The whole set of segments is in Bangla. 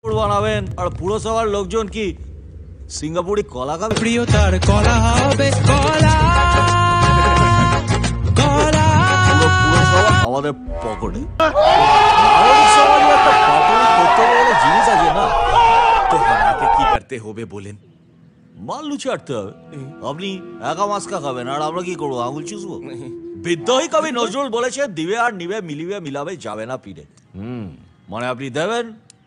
বানাবেন আর পুরসভার লোকজন কি সিঙ্গাপুরি কলা খাবে? প্রিয় তার কলা হবে কলা কলা আমাদের পকেটে নাগরিক সমাজে একটা পাটনি করতে গেলে জিনিস আছে না, তো আমাকে কি করতে হবে বলেন? মাল্লু ছাড়তে হবে। আপনি একা মাস্কা খাবেন আর আমরা কি করবো, আঙুল চুষবো? বিদ্রোহী কবি নজরুল বলেছে দিবে আর নিবে মিলিবে মিলাবে যাবে না পিড়ে। মানে আপনি দেবেন,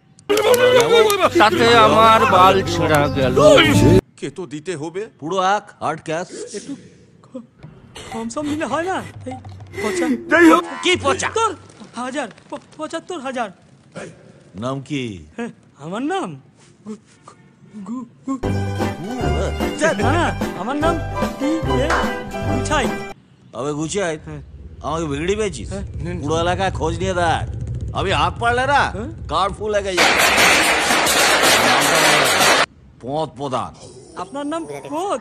তাতে আমার বাল ছেঁড়া গেল। কে তো দিতে হবে পুরো এক হার্ড ক্যাশ। একটু কম সম দিলে হয় না? এই পচা কি পচা? 75,000। নাম কি? হ্যাঁ, আমার নাম না না, আমার নাম গুছাই। তবে গুছিয়ে আমাকে বিগড়ি পেয়েছিস? পুরো এলাকায় খোঁজ নিয়ে দেখ, আমি হাত পারলে না কার ফুল লেগে যায়। পথ প্রধান। আপনার নাম পদ?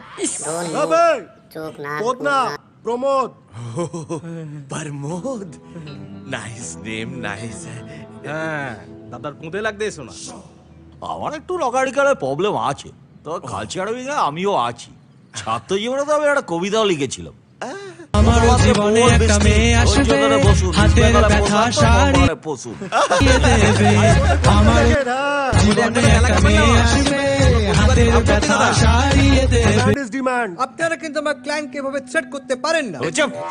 Pramod. Pramod, nice name, nice. হ্যাঁ, দাদার পুঁতে লাগতে এসো না। আমার একটু লগারিকালের প্রবলেম আছে, তো কালচার উইকে আমিও আছি। ছাত্র জীবনে তো আমি একটা কবিতাও লিখেছিলাম। আমার জীবনে একটা মেয়ে আসবে, হাতের ব্যথা সারি দিয়ে দেবে। আমার জীবনে একটা মেয়ে আসবে, হাতের ব্যথা সারিয়ে দেবে। আপনারা কিন্তু আমার ক্লায়েন্টকে এভাবে থ্রেট করতে পারেন না।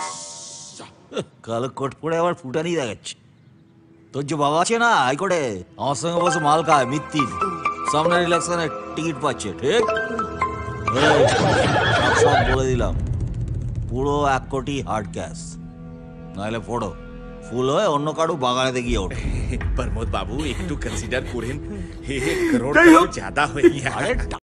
কালো কোট পরে আবার ফুটানি দেখাচ্ছে। তোর যে বাবা আছে না হাইকোর্টে, আমার সঙ্গে বসে মাল খায় মিত্তির, সামনের ইলেকশনে টিকিট পাচ্ছে, ঠিক? সব বলে দিলাম, পুরো 1 কোটি হার্ড ক্যাশ, নাহলে ফটো ফুল হয়ে অন্য কারো বাগানেতে গিয়ে ওঠে। প্রমোদ বাবু একটু কনসিডার করেন, 1 করোড় ज़्यादा হয়ে গিয়া।